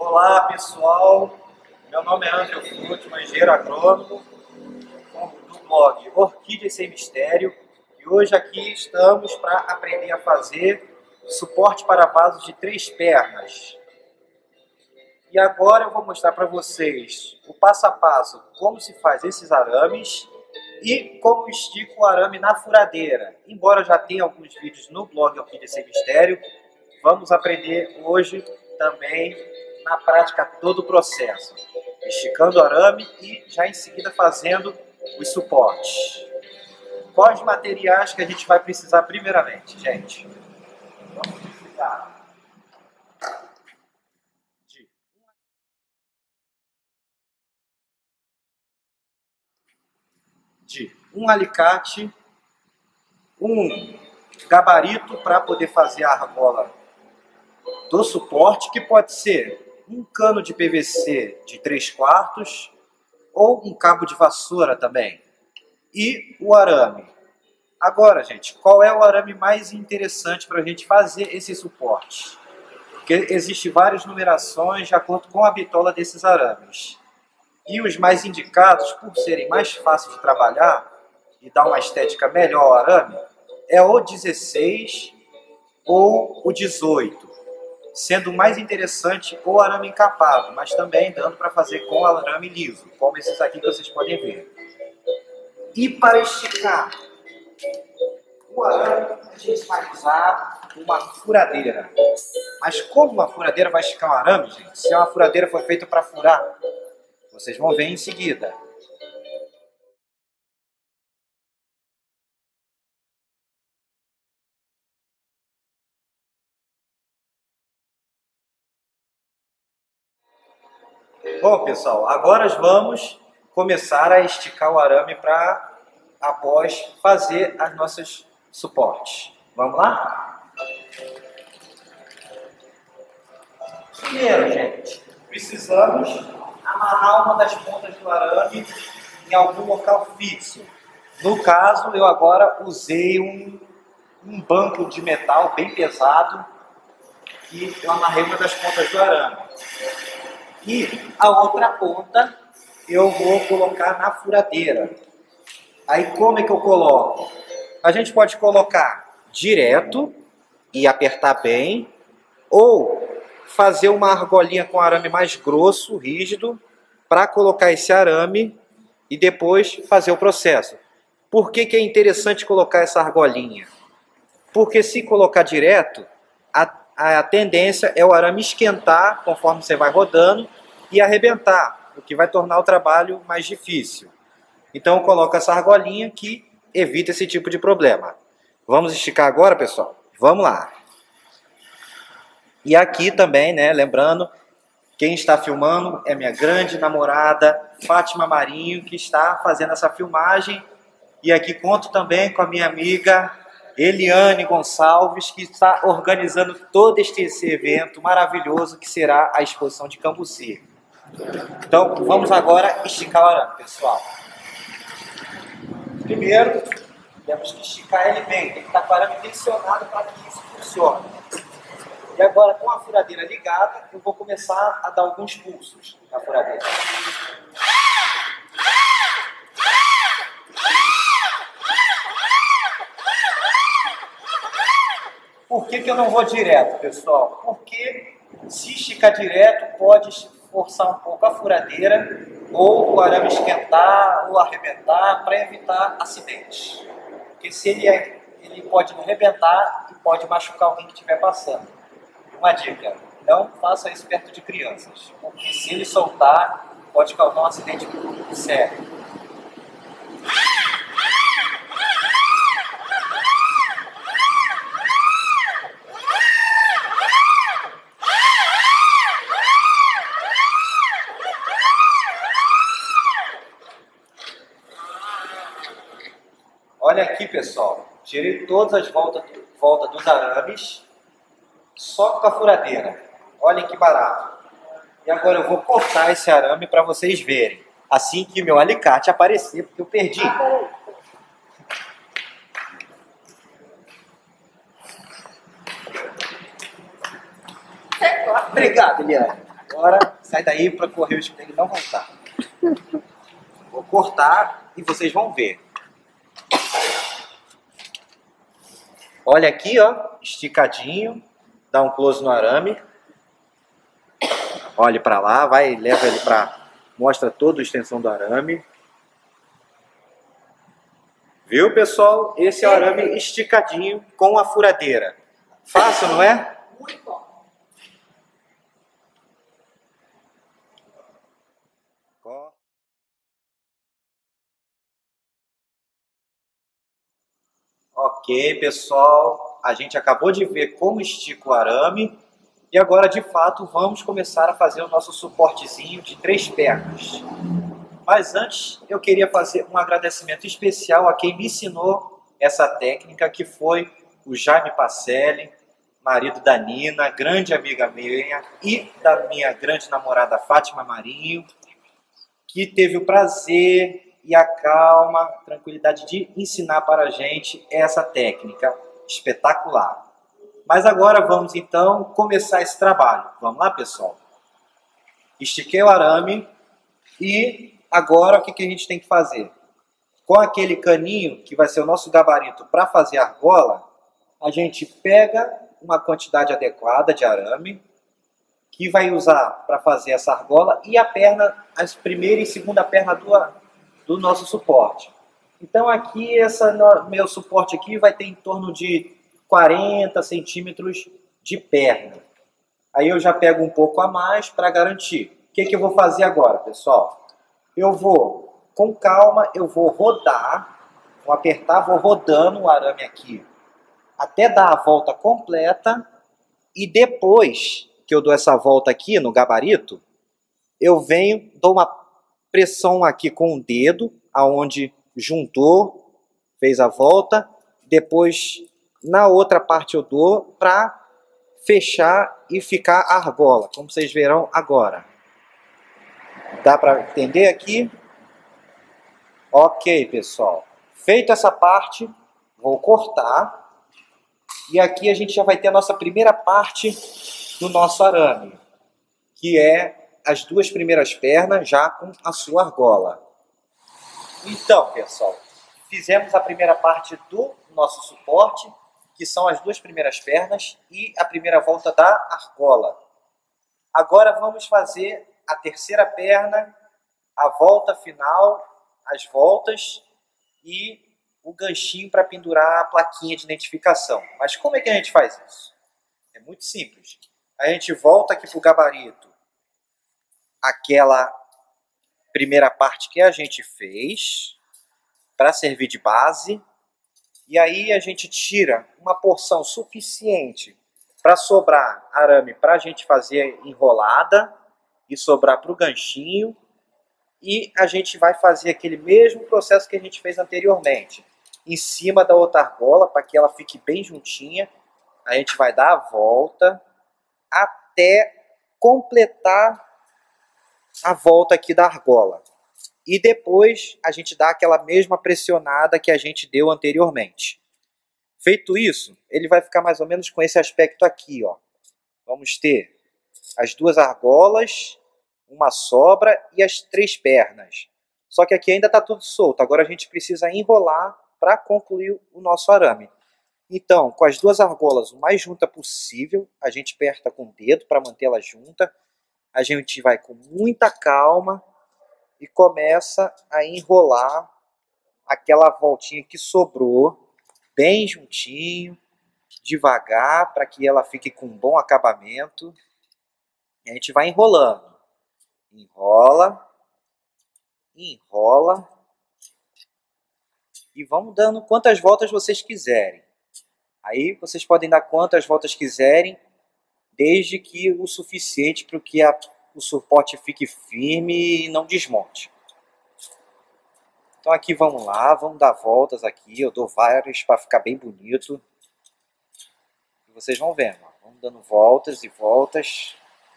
Olá pessoal, meu nome é André Frutti, engenheiro agrônomo do blog Orquídeas Sem Mistério, e hoje aqui estamos para aprender a fazer suporte para vasos de 3 pernas. E agora eu vou mostrar para vocês o passo a passo como se faz esses arames e como estica o arame na furadeira. Embora já tenha alguns vídeos no blog Orquídeas Sem Mistério, vamos aprender hoje também na prática todo o processo, esticando o arame e já em seguida fazendo os suportes. Quais materiais que a gente vai precisar primeiramente, gente? Vamos precisar de um alicate, um gabarito para poder fazer a argola do suporte, que pode ser um cano de PVC de 3/4 ou um cabo de vassoura também. E o arame. Agora, gente, qual é o arame mais interessante para a gente fazer esse suporte? Porque existem várias numerações de acordo com a bitola desses arames. E os mais indicados, por serem mais fáceis de trabalhar e dar uma estética melhor ao arame, é o 16 ou o 18. Sendo mais interessante o arame encapado, mas também dando para fazer com arame liso, como esses aqui que vocês podem ver. E para esticar o arame, a gente vai usar uma furadeira. Mas como uma furadeira vai esticar um arame, gente? Se uma furadeira foi feita para furar, vocês vão ver em seguida. Bom, pessoal, agora vamos começar a esticar o arame para após fazer as nossas suportes. Vamos lá? Primeiro, gente, precisamos amarrar uma das pontas do arame em algum local fixo. No caso, eu agora usei um banco de metal bem pesado e eu amarrei uma das pontas do arame. E a outra ponta eu vou colocar na furadeira. Aí como é que eu coloco? A gente pode colocar direto e apertar bem, ou fazer uma argolinha com arame mais grosso, rígido, para colocar esse arame e depois fazer o processo. Por que é interessante colocar essa argolinha? Porque se colocar direto, a tendência é o arame esquentar conforme você vai rodando e arrebentar, o que vai tornar o trabalho mais difícil. Então eu coloco essa argolinha que evita esse tipo de problema. Vamos esticar agora, pessoal? Vamos lá! E aqui também, né, lembrando, quem está filmando é minha grande namorada, Fátima Marinho, que está fazendo essa filmagem. E aqui conto também com a minha amiga Eliane Gonçalves, que está organizando todo esse evento maravilhoso que será a exposição de Cambuci. Então, vamos agora esticar o arame, pessoal. Primeiro, temos que esticar ele bem, tem que estar com o arame tensionado para que isso funcione. E agora, com a furadeira ligada, eu vou começar a dar alguns pulsos na furadeira. Por que eu não vou direto, pessoal? Porque se esticar direto, pode forçar um pouco a furadeira, ou o arame esquentar, ou arrebentar, para evitar acidentes. Porque se ele pode arrebentar e pode machucar alguém que estiver passando. Uma dica, não faça isso perto de crianças, porque se ele soltar, pode causar um acidente sério. Olha aqui, pessoal, tirei todas as voltas dos arames, só com a furadeira. Olhem que barato. E agora eu vou cortar esse arame para vocês verem, assim que meu alicate aparecer, porque eu perdi. Obrigado, Eliane. agora sai daí para correr o risco dele não voltar. Vou cortar e vocês vão ver. Olha aqui, ó, esticadinho. Dá um close no arame. Olhe para lá, vai, leva ele para... Mostra toda a extensão do arame. Viu, pessoal? Esse é o arame esticadinho com a furadeira. Fácil, não é? Muito bom. Ok, pessoal. A gente acabou de ver como estica o arame. E agora, de fato, vamos começar a fazer o nosso suportezinho de 3 pernas. Mas antes, eu queria fazer um agradecimento especial a quem me ensinou essa técnica, que foi o Jaime Pacelli, marido da Nina, grande amiga minha, e da minha grande namorada Fátima Marinho, que teve o prazer e a calma, a tranquilidade de ensinar para a gente essa técnica espetacular. Mas agora vamos então começar esse trabalho. Vamos lá, pessoal? Estiquei o arame e agora o que a gente tem que fazer? Com aquele caninho, que vai ser o nosso gabarito para fazer a argola, a gente pega uma quantidade adequada de arame, que vai usar para fazer essa argola, e a perna, as primeira e segunda perna do nosso suporte. Então aqui, meu suporte aqui vai ter em torno de 40 centímetros de perna. Aí eu já pego um pouco a mais para garantir. O que eu vou fazer agora, pessoal? Eu vou, com calma, eu vou rodar, vou apertar, vou rodando o arame aqui, até dar a volta completa, e depois que eu dou essa volta aqui no gabarito, eu venho, dou uma pressão aqui com o dedo, aonde juntou, fez a volta, depois na outra parte eu dou para fechar e ficar a argola, como vocês verão agora. Dá para entender aqui? Ok, pessoal. Feita essa parte, vou cortar. E aqui a gente já vai ter a nossa primeira parte do nosso arame, que é as 2 primeiras pernas já com a sua argola. Então, pessoal, fizemos a primeira parte do nosso suporte, que são as 2 primeiras pernas e a primeira volta da argola. Agora vamos fazer a terceira perna, a volta final, as voltas e o ganchinho para pendurar a plaquinha de identificação. Mas como é que a gente faz isso? É muito simples. A gente volta aqui para o gabarito, aquela primeira parte que a gente fez, para servir de base, e aí a gente tira uma porção suficiente para sobrar arame para a gente fazer enrolada e sobrar para o ganchinho, e a gente vai fazer aquele mesmo processo que a gente fez anteriormente, em cima da outra argola, para que ela fique bem juntinha. A gente vai dar a volta até completar a volta aqui da argola. E depois a gente dá aquela mesma pressionada que a gente deu anteriormente. Feito isso, ele vai ficar mais ou menos com esse aspecto aqui, ó. Vamos ter as 2 argolas, uma sobra e as 3 pernas. Só que aqui ainda está tudo solto. Agora a gente precisa enrolar para concluir o nosso arame. Então, com as 2 argolas o mais junta possível, a gente aperta com o dedo para mantê-la junta. A gente vai com muita calma e começa a enrolar aquela voltinha que sobrou, bem juntinho, devagar, para que ela fique com um bom acabamento. E a gente vai enrolando. Enrola, enrola, e vamos dando quantas voltas vocês quiserem. Aí vocês podem dar quantas voltas quiserem, desde que o suficiente para que o suporte fique firme e não desmonte. Então aqui vamos lá, vamos dar voltas aqui, eu dou várias para ficar bem bonito. E vocês vão vendo, ó. Vamos dando voltas e voltas.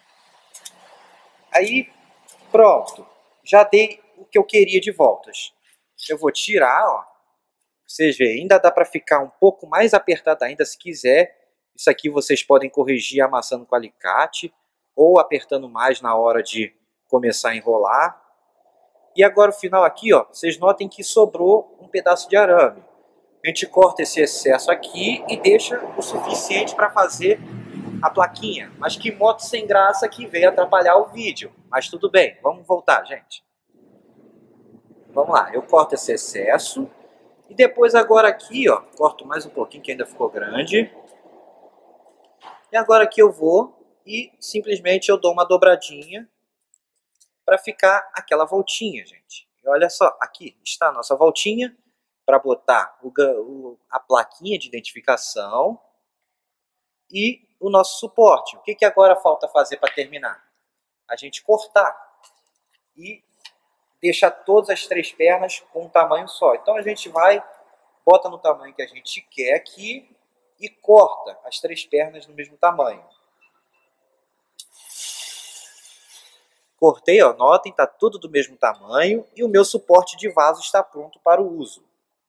Aí, pronto, já dei o que eu queria de voltas. Eu vou tirar, ó. Vocês veem, ainda dá para ficar um pouco mais apertado ainda se quiser. Isso aqui vocês podem corrigir amassando com alicate. ou apertando mais na hora de começar a enrolar. E agora o final aqui, ó, vocês notem que sobrou um pedaço de arame. A gente corta esse excesso aqui e deixa o suficiente para fazer a plaquinha. Mas que moto sem graça que veio atrapalhar o vídeo. Mas tudo bem, vamos voltar, gente. Vamos lá, eu corto esse excesso. E depois agora aqui, ó, corto mais um pouquinho que ainda ficou grande. E agora aqui eu vou e simplesmente eu dou uma dobradinha para ficar aquela voltinha, gente. E olha só, aqui está a nossa voltinha para botar a plaquinha de identificação e o nosso suporte. O que agora falta fazer para terminar? A gente cortar e deixar todas as 3 pernas com um tamanho só. Então a gente vai, bota no tamanho que a gente quer aqui e corta as 3 pernas no mesmo tamanho. Cortei, ó, notem, está tudo do mesmo tamanho e o meu suporte de vaso está pronto para o uso.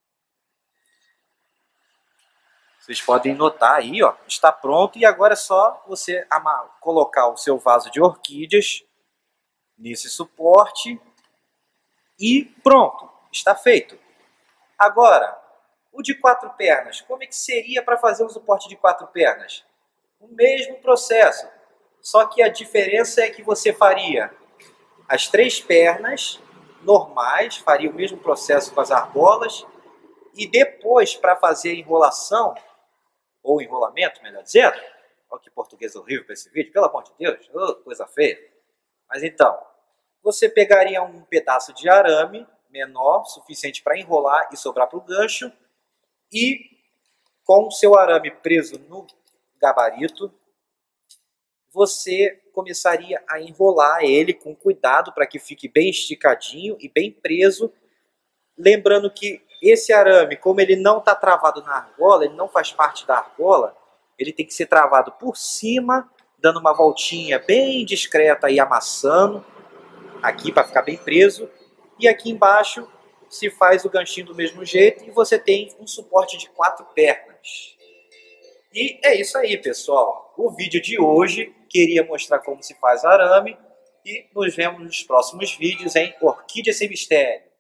Vocês podem notar aí, ó, está pronto e agora é só você colocar o seu vaso de orquídeas nesse suporte e pronto, está feito. Agora, o de 4 pernas, como é que seria para fazer um suporte de 4 pernas? O mesmo processo, só que a diferença é que você faria as 3 pernas normais, faria o mesmo processo com as argolas e depois, para fazer a enrolação, ou enrolamento, melhor dizendo, olha que português horrível para esse vídeo, pelo amor de Deus, oh, coisa feia. Mas então, você pegaria um pedaço de arame menor, suficiente para enrolar e sobrar para o gancho, e com o seu arame preso no gabarito, você começaria a enrolar ele com cuidado para que fique bem esticadinho e bem preso. Lembrando que esse arame, como ele não está travado na argola, ele não faz parte da argola, ele tem que ser travado por cima, dando uma voltinha bem discreta e amassando, aqui para ficar bem preso. E aqui embaixo se faz o ganchinho do mesmo jeito e você tem um suporte de 4 pernas. E é isso aí, pessoal. O vídeo de hoje queria mostrar como se faz arame e nos vemos nos próximos vídeos em Orquídea Sem Mistério.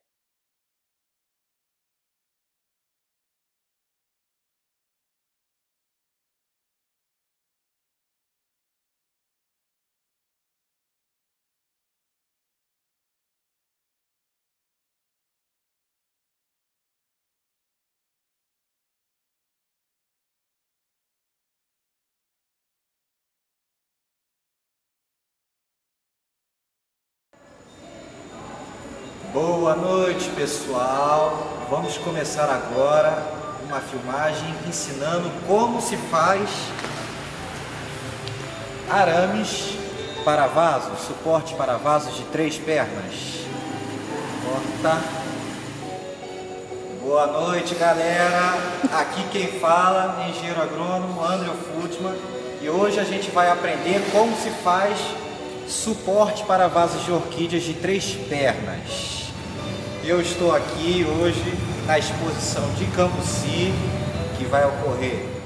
Boa noite, pessoal. Vamos começar agora uma filmagem ensinando como se faz arames para vasos, suporte para vasos de 3 pernas. Corta. Boa noite, galera. Aqui quem fala é engenheiro agrônomo André Futman e hoje a gente vai aprender como se faz suporte para vasos de orquídeas de 3 pernas. Eu estou aqui hoje na exposição de Cambuci, que vai ocorrer